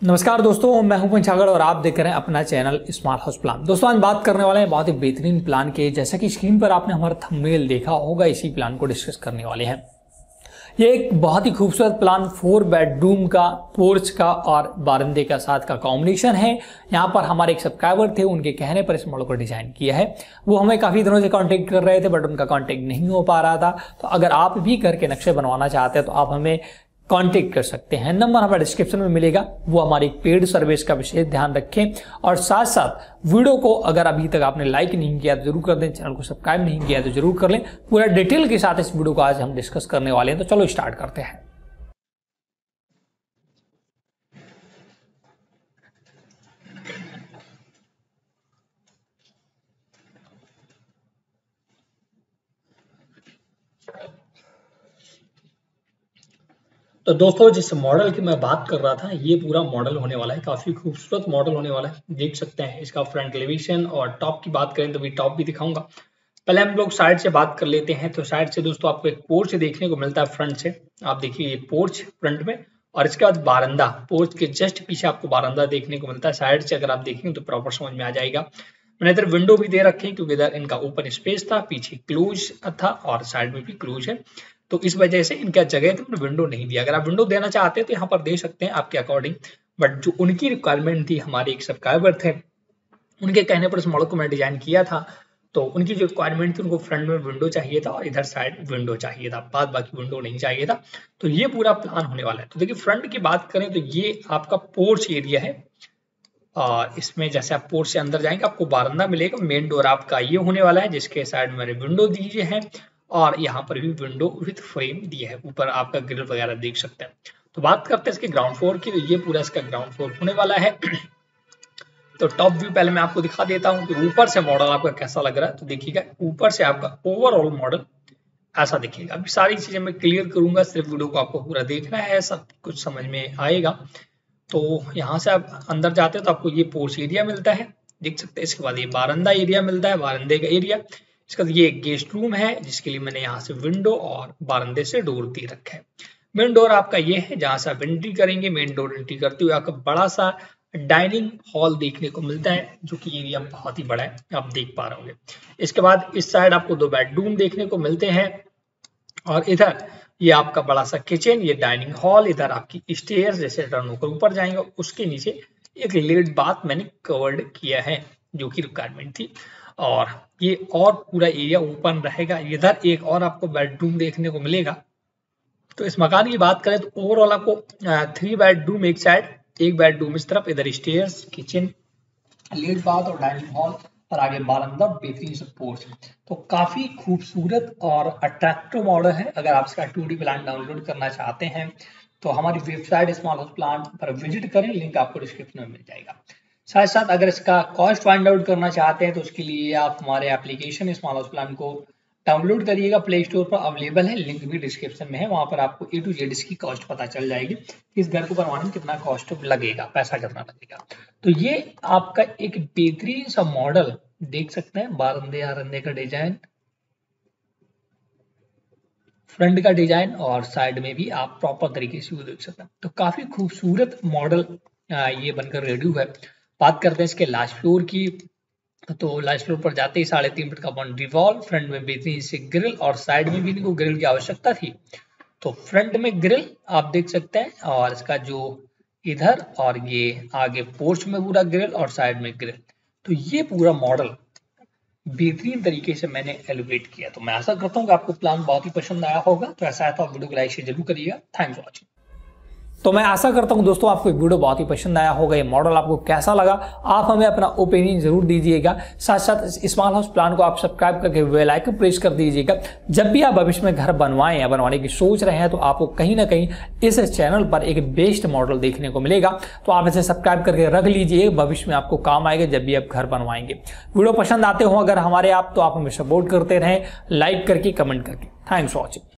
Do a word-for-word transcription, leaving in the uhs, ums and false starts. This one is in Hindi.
नमस्कार दोस्तों, मैं हूं पंचागढ़ और आप देख रहे हैं अपना चैनल स्मार्ट हाउस प्लान। दोस्तों आज बात करने वाले हैं बहुत ही बेहतरीन प्लान के। जैसा कि स्क्रीन पर आपने हमारा थंबनेल देखा होगा, इसी प्लान को डिस्कस करने वाले हैं। ये एक बहुत ही खूबसूरत प्लान फोर बेडरूम का, पोर्च का और बारंदे का साथ का कॉम्बिनेशन है। यहाँ पर हमारे एक सब्सक्राइबर थे, उनके कहने पर इस मॉडल को डिजाइन किया है। वो हमें काफी दिनों से कांटेक्ट कर रहे थे बट उनका कांटेक्ट नहीं हो पा रहा था। तो अगर आप भी घर के नक्शे बनवाना चाहते हैं तो आप हमें कांटेक्ट कर सकते हैं। नंबर हमारे डिस्क्रिप्शन में मिलेगा। वो हमारी पेड सर्विस का विशेष ध्यान रखें और साथ साथ वीडियो को अगर अभी तक आपने लाइक नहीं किया तो जरूर कर दें, चैनल को सब्सक्राइब नहीं किया तो जरूर कर लें। पूरा डिटेल के साथ इस वीडियो को आज हम डिस्कस करने वाले हैं। तो चलो स्टार्ट करते हैं। तो दोस्तों जिस मॉडल की मैं बात कर रहा था, ये पूरा मॉडल होने वाला है। काफी खूबसूरत मॉडल होने वाला है। देख सकते हैं इसका फ्रंट एलिवेशन, और टॉप की बात करें तो भी टॉप भी दिखाऊंगा। पहले हम लोग साइड से बात कर लेते हैं। तो साइड से दोस्तों आपको एक पोर्च देखने को मिलता है। फ्रंट से आप देखिए ये पोर्च फ्रंट में, और इसके बाद बारंदा, पोर्च के जस्ट पीछे आपको बारंदा देखने को मिलता है। साइड से अगर आप देखेंगे तो प्रॉपर समझ में आ जाएगा। मैंने इधर विंडो भी दे रखे हैं क्योंकि इधर इनका ओपन स्पेस था, पीछे क्लोज था और साइड में भी क्लोज है। तो इस वजह से इनका जगह तो मैंने विंडो नहीं दिया। अगर आप विंडो देना चाहते हैं तो यहाँ पर दे सकते हैं आपके अकॉर्डिंग, बट जो उनकी रिक्वायरमेंट थी, हमारे एक सब्सक्राइबर थे, उनके कहने पर इस मॉडल को मैं डिजाइन किया था। तो उनकी जो रिक्वायरमेंट थी, उनको फ्रंट में विंडो चाहिए था और इधर साइड विंडो चाहिए था, बाद बाकी विंडो नहीं चाहिए था। तो ये पूरा प्लान होने वाला है। तो देखिए फ्रंट की बात करें तो ये आपका पोर्च एरिया है, और इसमें जैसे आप पोर्च से अंदर जाएंगे आपको बारंदा मिलेगा। मेन डोर आपका ये होने वाला है, जिसके साइड में मैंने विंडो दीजिए है, और यहाँ पर भी विंडो विथ फ्रेम दिया है। ऊपर आपका ग्रिल वगैरह देख सकते हैं। तो बात करते हैं इसके ग्राउंड फ्लोर की। तो ये पूरा इसका ग्राउंड फ्लोर होने वाला है। तो टॉप व्यू पहले मैं आपको दिखा देता हूँ कि ऊपर से मॉडल आपका कैसा लग रहा है। तो देखिएगा ऊपर से आपका ओवरऑल मॉडल ऐसा दिखेगा। अभी सारी चीजें मैं क्लियर करूंगा, सिर्फ वीडियो को आपको पूरा देखना है, सब कुछ समझ में आएगा। तो यहाँ से आप अंदर जाते हैं तो आपको ये पोर्च एरिया मिलता है, देख सकते हैं। इसके बाद ये बारंदा एरिया मिलता है, बारंदे का एरिया। इसका ये गेस्ट रूम है, जिसके लिए मैंने यहाँ से विंडो और बारंदे से डोर दे रखा है। मेन डोर आपका ये है, जहां से आप एंट्री करेंगे। मेन डोर एंट्री करते हुए आपका बड़ा सा डाइनिंग हॉल देखने को मिलता है, जो कि एरिया बहुत ही बड़ा है, आप देख पा रहे होंगे। इसके बाद इस साइड आपको दो बेडरूम देखने को मिलते हैं, और इधर ये आपका बड़ा सा किचन, ये डाइनिंग हॉल, इधर आपकी स्टेयर्स, जैसे टर्न होकर ऊपर जाएंगे उसके नीचे एक लेट बाथ मैंने कवर्ड किया है, जो कि रिक्वायरमेंट थी। और ये और पूरा एरिया ओपन रहेगा। इधर एक और आपको बेडरूम देखने को मिलेगा। तो इस मकान की बात करें तो ओवरऑल आपको थ्री बेडरूम एक साइड, एक बेडरूम इस तरफ, इधर स्टेयर्स, किचन, लेट बाथ और डाइनिंग हॉल, और आगे बारंदा, बेहतरीन से पोर्च। तो काफी खूबसूरत और अट्रैक्टिव मॉडल है। अगर आप इसका टू डी प्लान डाउनलोड करना चाहते हैं तो हमारी वेबसाइट स्मॉल हाउस प्लान पर विजिट करें, लिंक आपको डिस्क्रिप्शन में मिल जाएगा। साथ साथ अगर इसका कॉस्ट फाइंड आउट करना चाहते हैं तो उसके लिए आप हमारे एप्लीकेशन स्मॉल हाउस प्लान को डाउनलोड करिएगा। प्ले स्टोर पर अवेलेबल है, लिंक भी डिस्क्रिप्शन में है। वहां पर आपको ए टू जेड इसकी कॉस्ट पता चल जाएगी, इस घर को बनवाने में कितना कॉस्ट लगेगा, पैसा कितना लगेगा। तो ये आपका एक बेहतरीन सा मॉडल देख सकते हैं। बारंदे आरंदे का डिजाइन, फ्रंट का डिजाइन, और साइड में भी आप प्रॉपर तरीके से देख सकते हैं। तो काफी खूबसूरत मॉडल ये बनकर रेडी हुआ है। बात करते हैं इसके लास्ट फ्लोर की। तो लास्ट फ्लोर पर जाते ही साढ़े तीन फीट का बाउंड्री वॉल, फ्रंट में बेहतरीन से ग्रिल, और साइड में भी इनको ग्रिल की आवश्यकता थी। तो फ्रंट में ग्रिल आप देख सकते हैं, और इसका जो इधर और ये आगे पोर्च में पूरा ग्रिल, और साइड में ग्रिल। तो ये पूरा मॉडल बेहतरीन तरीके से मैंने एलिब्रेट किया। तो मैं आशा करता हूँ कि आपको प्लान बहुत ही पसंद आया होगा। तो ऐसा है तो आप वीडियो को लाइक शेयर जरूर करिएगा। Thanks for watching. तो मैं आशा करता हूं दोस्तों आपको वीडियो बहुत ही पसंद आया होगा। ये मॉडल आपको कैसा लगा, आप हमें अपना ओपिनियन जरूर दीजिएगा। साथ साथ स्मॉल हाउस प्लान को आप सब्सक्राइब करके बेल आइकन प्रेस कर दीजिएगा। जब भी आप भविष्य में घर बनवाएं या बनवाने की सोच रहे हैं तो आपको कहीं ना कहीं इस चैनल पर एक बेस्ट मॉडल देखने को मिलेगा। तो आप इसे सब्सक्राइब करके रख लीजिए, भविष्य में आपको काम आएगा जब भी आप घर बनवाएंगे। वीडियो पसंद आते हो अगर हमारे आप, तो आप हमें सपोर्ट करते रहें, लाइक करके, कमेंट करके। Thanks for watching.